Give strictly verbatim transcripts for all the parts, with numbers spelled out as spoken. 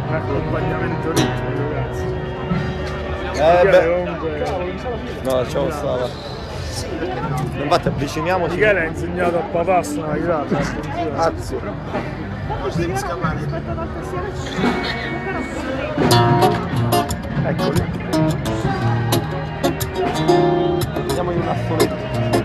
L'accompagnamento ritmico, ragazzi. Eh beh. Comunque... No, lasciamo stare. Infatti avviciniamoci. Michele ha insegnato a papà a suonare la chitarra, attenzione. Grazie. Eccoli. Andiamo in un assoletto.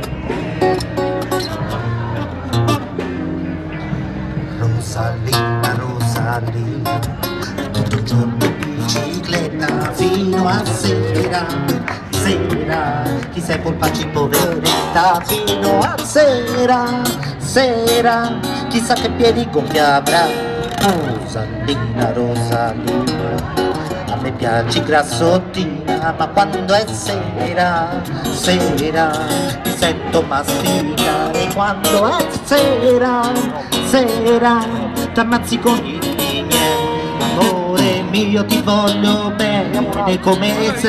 Rosalina, Rosalina, tutto il giorno in bicicletta fino a sera, sera, ti sei polpacci poveretta fino a sera, sera, chissà che piedi gonfi avrà. Rosalina, Rosalina, a me piaci grassottina, ma quando è sera, sera, ti sento masticare. Quando è sera, sera, t'ammazzi con i miei. Amore mio, ti voglio bene come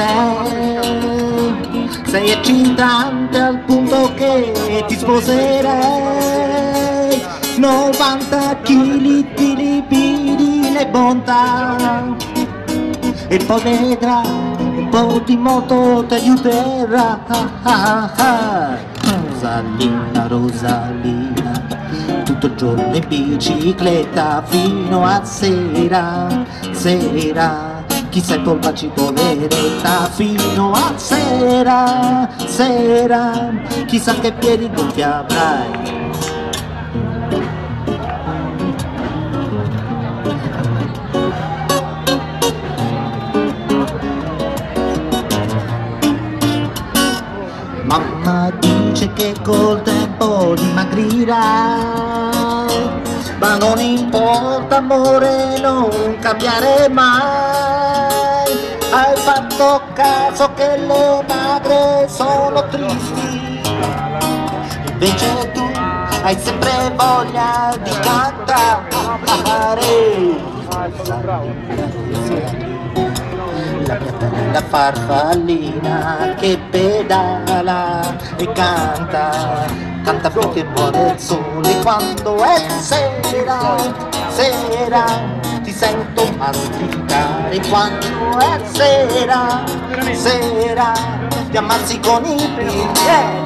sei. Sei eccitante al punto che ti sposerei. novanta chili di libidine bontà. E poi vedrà, un po' di moto ti aiuterà. Rosalina, Rosalina, tutto il giorno in bicicletta fino a sera, sera, chissà il polpacci poveretta fino a sera, sera, chissà che piedi gonfi avrai. Mamma dice che col tempo dimagrirà, ma non importa amore, non cambiare mai. Hai fatto caso che le magre sono tristi, invece tu hai sempre voglia di cantare. La mia bella farfallina che pedala e canta, canta finché muore il sole. Quando è sera, sera, ti sento masticare. Quando è sera, sera, ti ammazzi con i piedi.